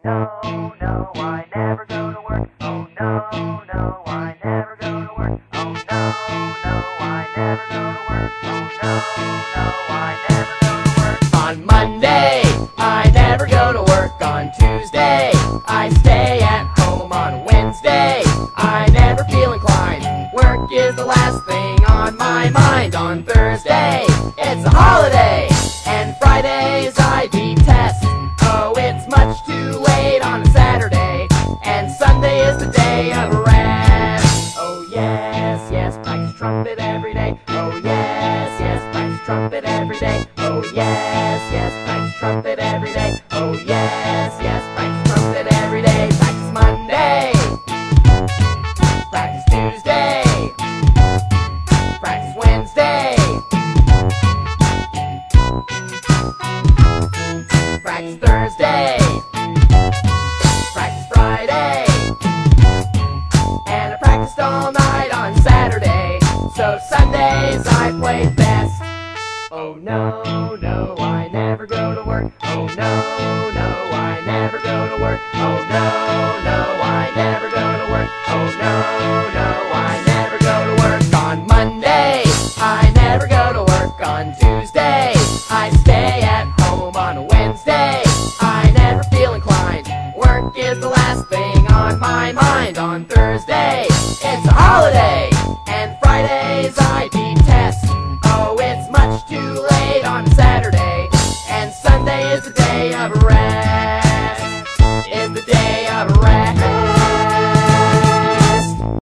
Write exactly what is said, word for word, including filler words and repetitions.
no, no, I never go to work. Oh no, no, I never go to work. Oh no, no, I never go to work. Oh no, no, I never go to work. On Monday, I never go to work. On Tuesday, I stay at home. On Wednesday, I never feel inclined. Work is the last thing on my mind. On Thursday, it's a holiday. And Fridays I detest. Oh, it's much too late on a Saturday. And Sunday is the day of rest. Oh yes, yes, practice trumpet every day. Oh yes, yes, practice trumpet every day. Oh yes, yes, practice trumpet every day. Oh yes, yes, practice trumpet every day. Practice Monday. Practice Tuesday. Practice Wednesday. Practice Thursday. Practice Friday. And I practiced all night on Saturday. So Sundays I played best. Oh no.